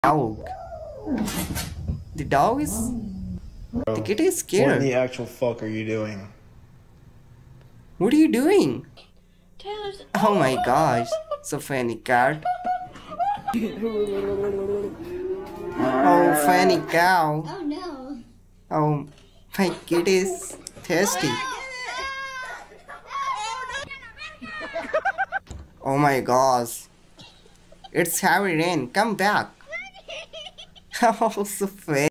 dog. The dog is... Bro, The kitty is what in scared. the actual fuck are you doing? What are you doing? Taylor's. Oh my gosh. So funny cat. Oh, funny cow. Oh no. Oh, my kitty is thirsty. Oh my gosh. It's heavy rain. Come back. Oh, so funny.